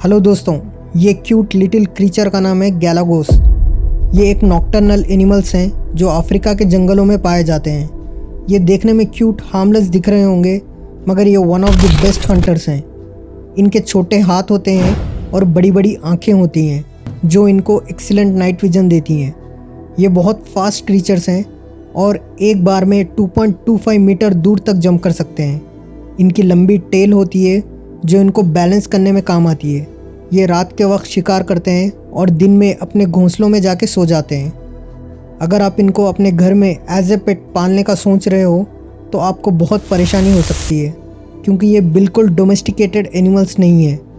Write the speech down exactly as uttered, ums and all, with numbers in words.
Hello दोस्तों, ये cute little creature का नाम है गैलागोस। ये एक नॉकटर्नल एनिमल्स हैं जो अफ्रीका के जंगलों में पाए जाते हैं। ये देखने में क्यूट हार्मलेस दिख रहे होंगे, मगर ये one of the best hunters हैं। इनके छोटे हाथ होते हैं और बड़ी बड़ी आँखें होती हैं जो इनको एक्सीलेंट नाइट विजन देती हैं। ये बहुत फास्ट क्रीचर्स हैं और एक बार में two point two five metre दूर तक जंप कर सकते हैं। इनकी लंबी टेल होती है जो इनको बैलेंस करने में काम आती है। ये रात के वक्त शिकार करते हैं और दिन में अपने घोंसलों में जाके सो जाते हैं। अगर आप इनको अपने घर में एज ए पेट पालने का सोच रहे हो तो आपको बहुत परेशानी हो सकती है, क्योंकि ये बिल्कुल डोमेस्टिकेटेड एनिमल्स नहीं है।